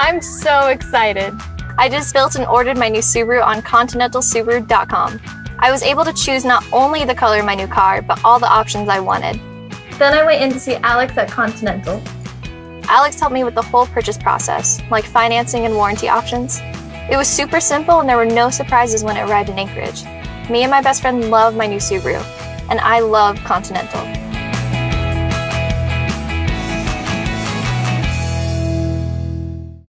I'm so excited. I just built and ordered my new Subaru on continentalsubaru.com. I was able to choose not only the color of my new car, but all the options I wanted. Then I went in to see Alex at Continental. Alex helped me with the whole purchase process, like financing and warranty options. It was super simple and there were no surprises when it arrived in Anchorage. Me and my best friend love my new Subaru, and I love Continental.